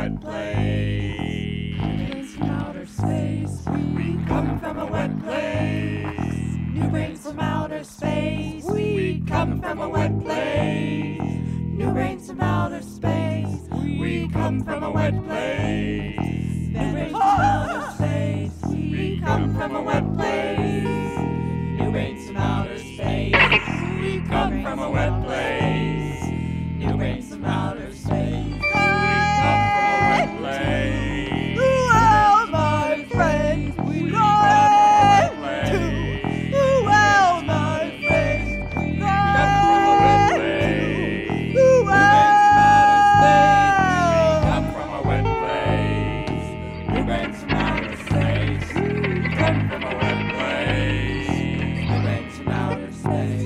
wet place. New brains from outer space. We come from a wet place. New brains from outer space. We come from a wet place. New brains from outer space. We come from a wet place. New brains from outer space. We come from a wet place. New brains from outer space. We come from a wet place. New brains from outer space. We come from a wet place. Well, my friends, we cry to. Well, my friends, we cry to. Come from a wet place. New brains from outer space. We come from a wet place. New brains from outer space.